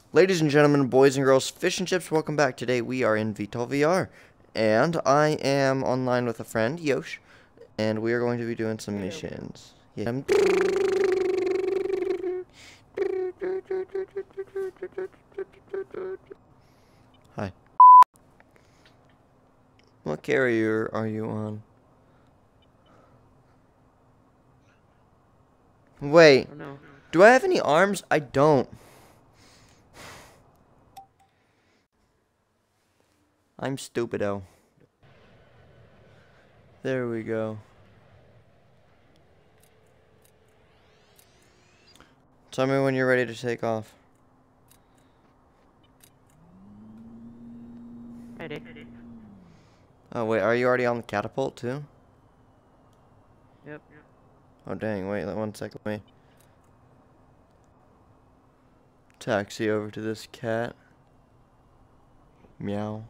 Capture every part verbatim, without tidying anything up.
Ladies and gentlemen, boys and girls, fish and chips, welcome back. Today we are in V TOL V R, and I am online with a friend, Yosh, and we are going to be doing some missions. Yeah. Hi. What carrier are you on? Wait, Oh, no. do I have any arms? I don't. I'm stupido. There we go. Tell me when you're ready to take off. Ready. Oh wait, are you already on the catapult too? Yep. Oh dang, wait, one second, wait. Taxi over to this cat. Meow.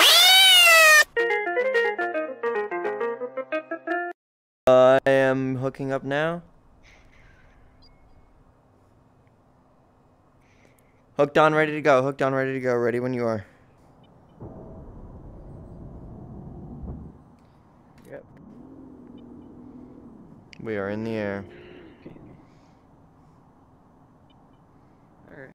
I am hooking up now. Hooked on, ready to go. Hooked on, ready to go. Ready when you are. Yep. We are in the air. Okay. Alright.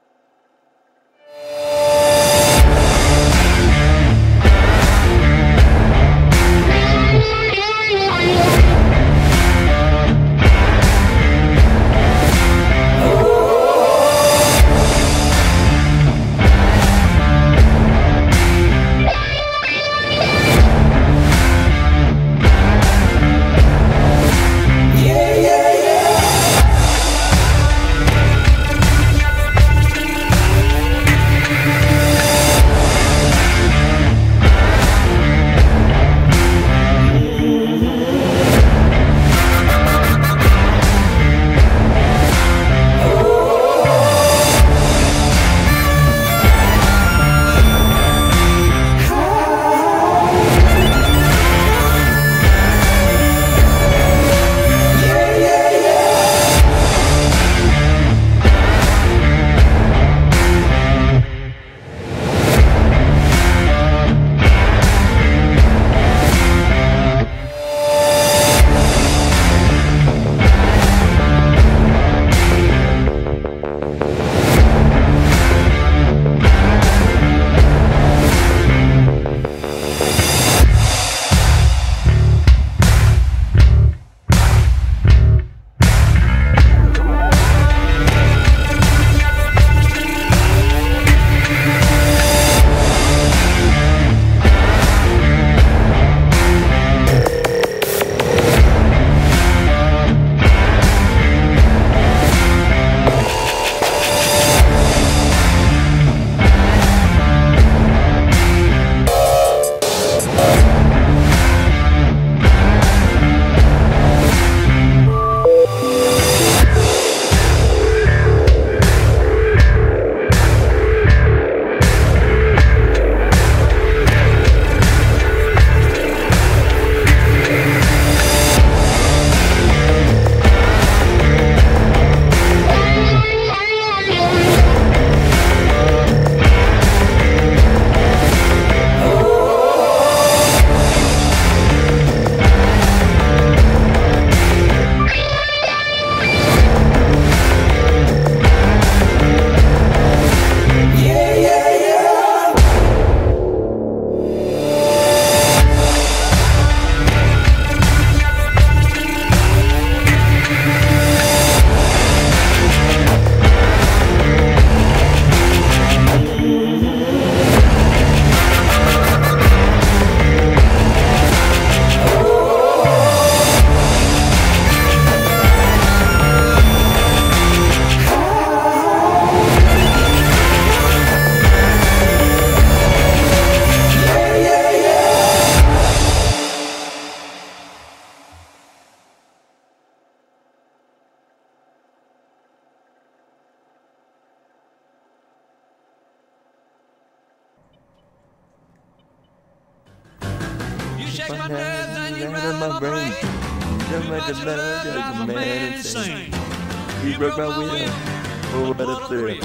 shake my breath and you rattle my brain. Don't let the blood of the man insane. You broke my will, oh what a thrill.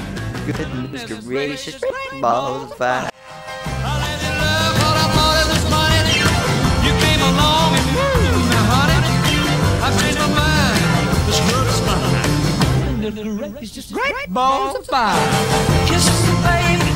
Goodness gracious, balls of fire. You came along and moved me, honey. I've changed my mind. This world is mine. It's just great balls of fire. Kisses and baby.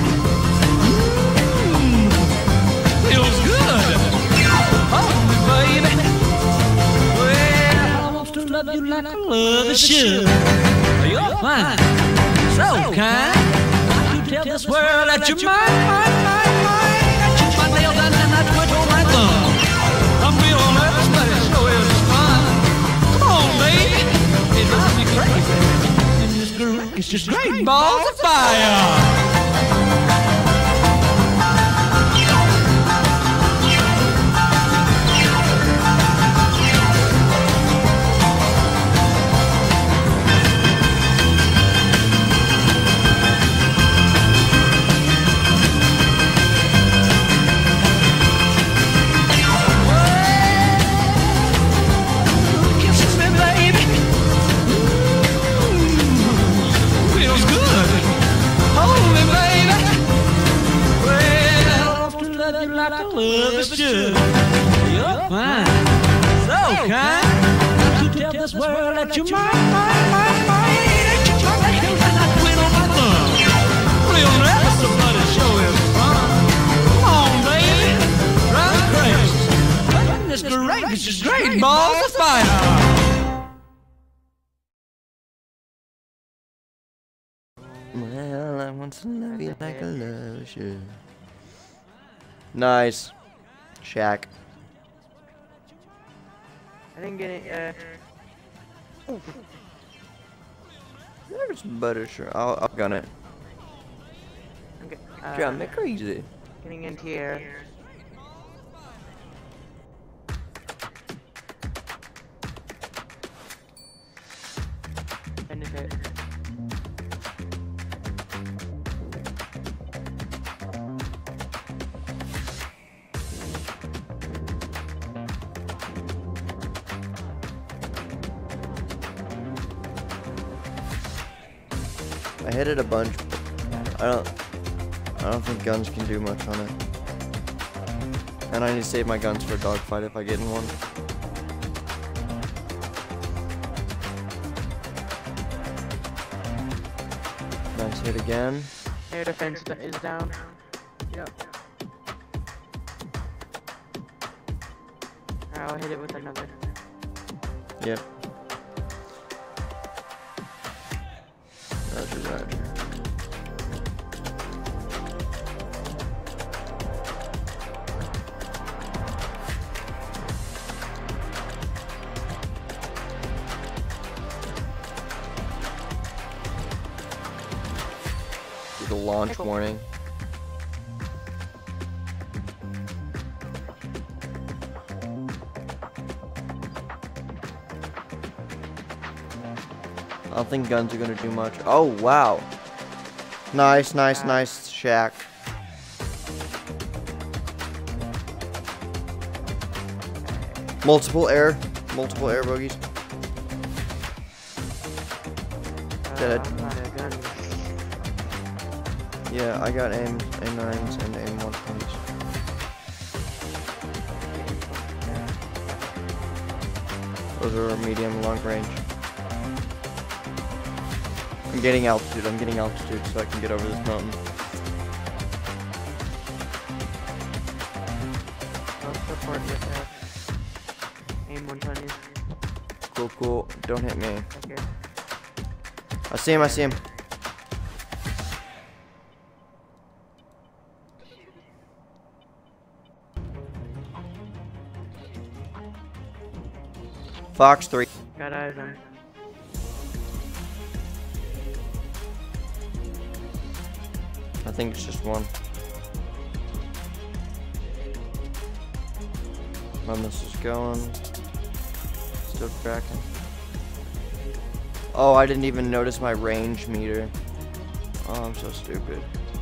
Mmm. Feels good. Oh, baby. Well, I want to love you like I love a should. You're fine. So kind. I could tell this world that you're mine, mine, mine, mine. I chew my nails and then I twiddle my thumb. I'm feeling nervous, but it sure is fun. Come on, baby. It drives me crazy. And this groove is just great balls of fire. Love is good. You're fine. So kind. I could tell this world that you're mine, mine, mine, mine. Ain't you my nails and I quit on my thumb. Real nervous, but it sure is fun. Come on, baby. Drive me crazy. Goodness gracious, just great balls of fire. Well, I want to love you like a love should. Nice. Shaq. I didn't get it. Uh. There's butter sure. I'll, I'll gun it. Okay. Uh, Drive me crazy. Getting into here. Finish it. I hit it a bunch, but I don't I don't think guns can do much on it. And I need to save my guns for a dogfight if I get in one. Nice hit again. Air defense is down. Yep. I'll hit it with another. Yep. Roger, roger. Do the launch warning. I don't think guns are gonna do much. Oh, wow. Nice, nice, nice, Shaq. Multiple air, multiple air bogeys. Dead. Uh, I'm not a gun. Yeah, I got aim, A nines and aim one twenties. Those are medium long range. I'm getting altitude, I'm getting altitude so I can get over this mountain. I'll support with that. Aim one twenties. Cool, cool. Don't hit me. Okay. I see him, I see him. Fox three. Got eyes on. I think it's just one. My missile's going. Still cracking. Oh, I didn't even notice my range meter. Oh, I'm so stupid.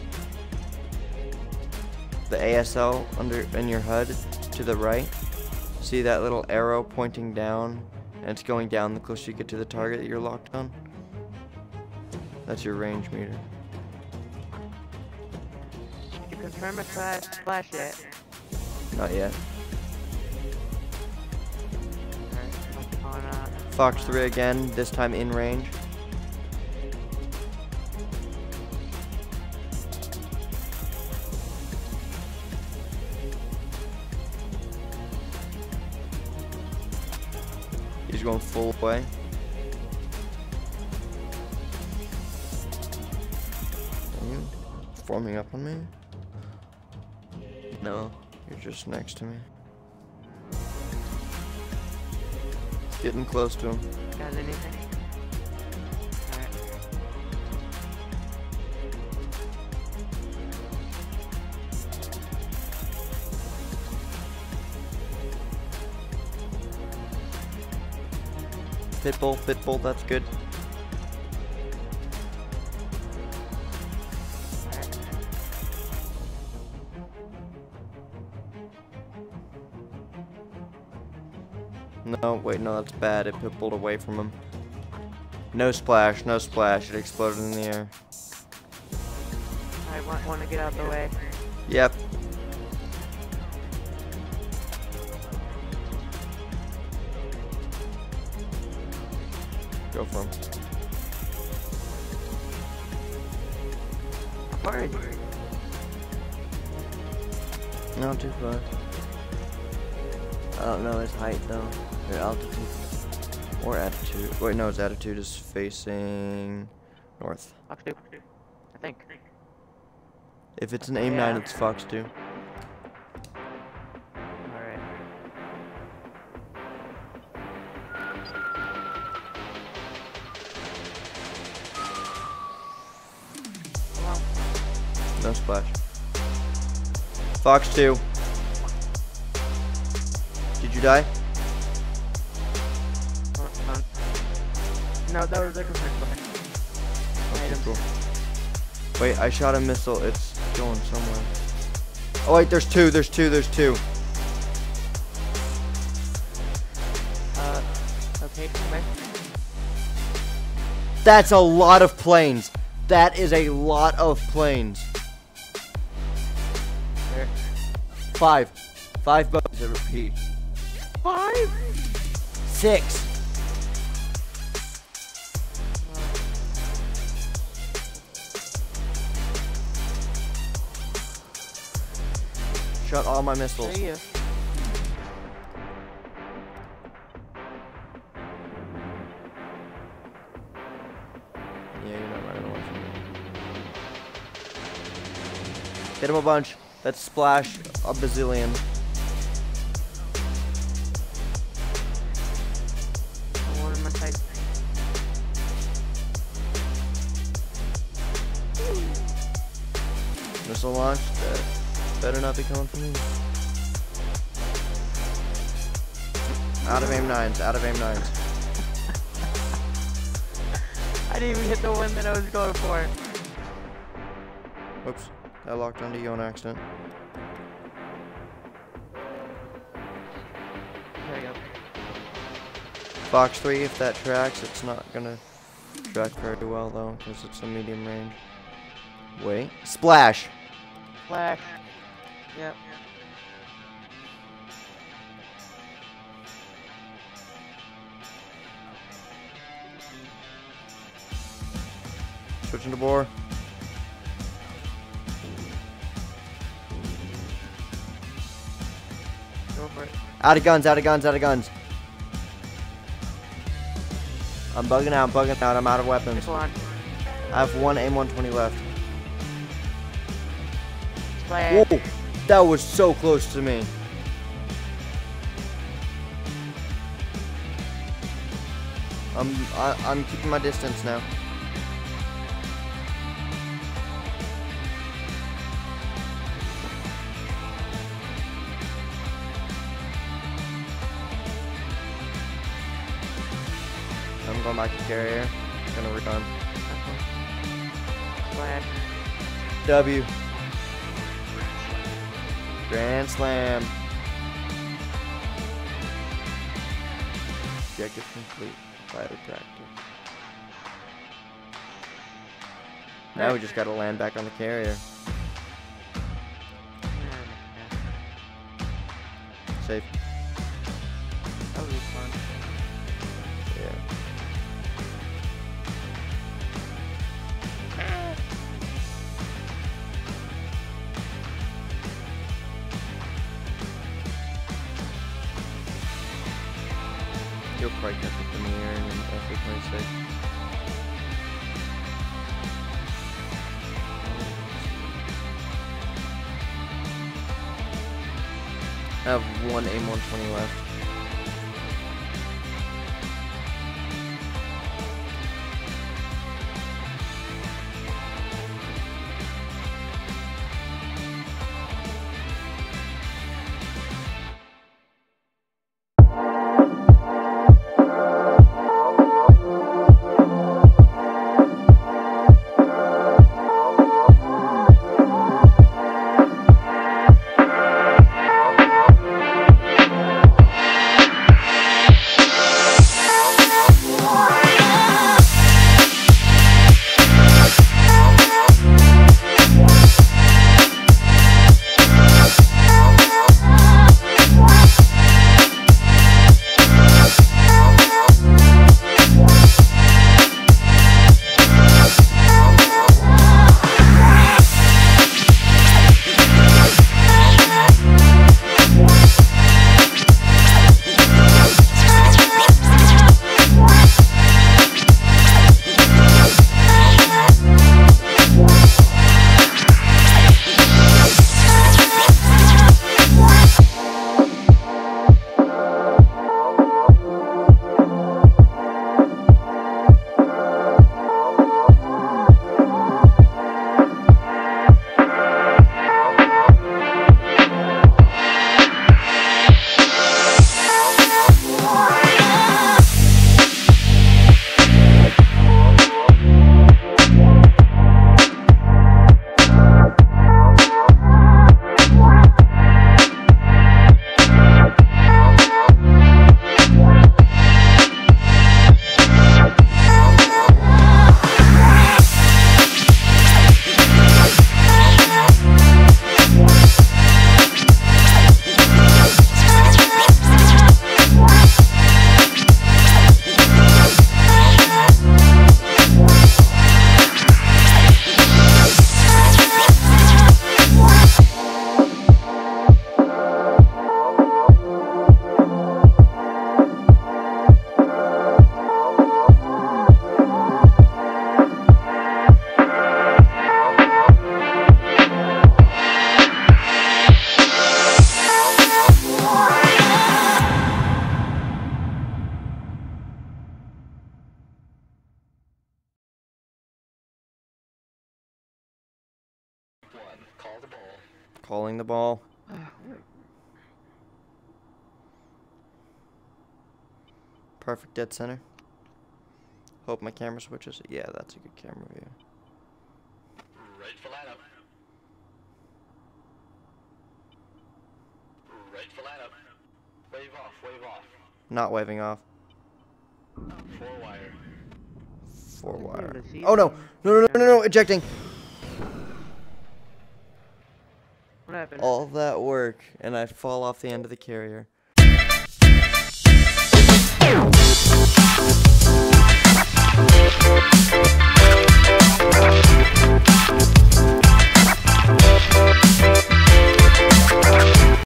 The A S L under in your H U D to the right. See that little arrow pointing down? And it's going down the closer you get to the target that you're locked on. That's your range meter. haven't turned my splash, splash yet. Not yet. Alright, on, uh, Fox three again, this time in range. He's going full way. Are you forming up on me? No, you're just next to me. Getting close to him. got anything? Alright. Pitbull, Pitbull, that's good. Alright. No, wait, no, that's bad. It pitbulled away from him. No splash, no splash. It exploded in the air. I want, want to get out of the way. Yep. Go for him. How far is he? Not too far. I don't know his height though, or altitude, or attitude. Wait, no, his attitude is facing north. Fox two, I think. If it's an aim nine, Yeah. it's Fox two. Alright. No splash. Fox two. Did you die? Oh, um, no, that was a different one. Okay, Items. cool. Wait, I shot a missile. It's going somewhere. Oh wait, there's two. There's two. There's two. Uh, okay, where? That's a lot of planes. That is a lot of planes. Where? Five. Five boats. I repeat. Five? Six. Shot all my missiles. There you. Yeah, you're not running away from me. Hit him a bunch. That's splash a bazillion. I wanted my sight. Missile launch. That better not be coming from me. Out of aim nines. Out of aim nines. I didn't even hit the one that I was going for. Oops. That locked onto you on accident. There you go. Fox three, if that tracks, it's not gonna track very well though, because it's a medium range. Wait. Splash! Flash. Yep. Switching to bore. Go for it. Out of guns, out of guns, out of guns. I'm bugging out, I'm bugging out, I'm out of weapons. Missile launch. I have one aim one twenty left. Splash. Whoa! That was so close to me. I'm, I, I'm keeping my distance now. I'm going back to carrier. Gonna recon. Splash. W. Grand slam. Objective complete. Fighter practice. Now we just gotta land back on the carrier. safe. That would be fun. Yeah. You'll probably catch up in the air and then F A twenty-six. I have one A one twenty left. Call the ball. Calling the ball. Perfect dead center. Hope my camera switches. Yeah, that's a good camera view. Right for lineup. Right for lineup. Wave off, wave off. Not waving off. Four wire. Four wire. the seat Oh no! No, no, no, no, no! Ejecting! What happened? All that work, and I fall off the end of the carrier.